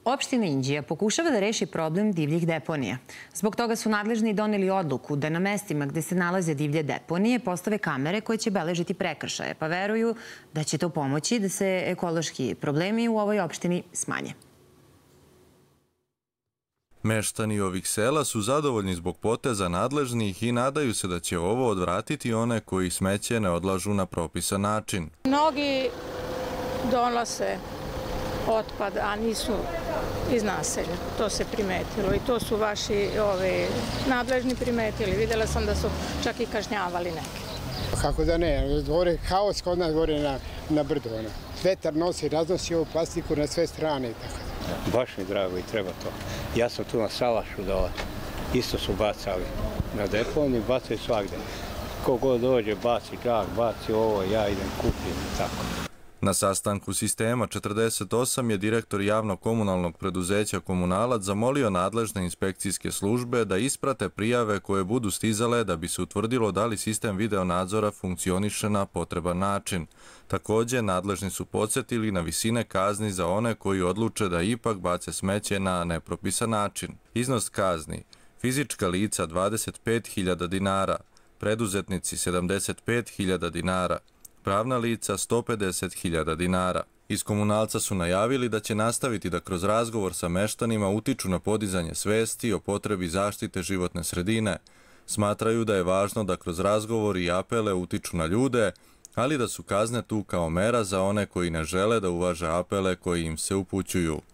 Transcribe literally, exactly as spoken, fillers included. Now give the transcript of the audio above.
Opština Inđija pokušava da reši problem divljih deponija. Zbog toga su nadležni doneli odluku da na mestima gde se nalaze divlje deponije postave kamere koje će beležiti prekršaje, pa veruju da će to pomoći da se ekološki problemi u ovoj opštini smanje. Meštani ovih sela su zadovoljni zbog poteza nadležnih i nadaju se da će ovo odvratiti one koji smeće ne odlažu na propisan način. Mnogi donose otpad, a nisu iz naselja. To se primetilo i to su vaši ove, nadležni primetili. Videla sam da su čak i kažnjavali neke. Kako da ne, dvore, haos kod nas dvore na, na brdu. Ona. Vetar nosi, raznosi ovu plastiku na sve strane i tako. Baš mi drago i treba to. Ja sam tu na Salašu dole. Isto su bacali na deponi, bacaju svagde. Kogod dođe, baci džak, baci ovo, ja idem kupim i tako. Na sastanku sistema četrdeset osam je direktor javnog komunalnog preduzeća Komunalac zamolio nadležne inspekcijske službe da isprate prijave koje budu stizale da bi se utvrdilo da li sistem videonadzora funkcioniše na potreban način. Također, nadležni su podsjetili na visine kazni za one koji odluče da ipak bace smeće na nepropisan način. Iznos kazni: fizička lica dvadeset pet hiljada dinara, preduzetnici sedamdeset pet hiljada dinara, pravna lica sto pedeset hiljada dinara. Iz Komunalca su najavili da će nastaviti da kroz razgovor sa meštanima utiču na podizanje svesti o potrebi zaštite životne sredine. Smatraju da je važno da kroz razgovor i apele utiču na ljude, ali da su kazne tu kao mera za one koji ne žele da uvaže apele koji im se upućuju.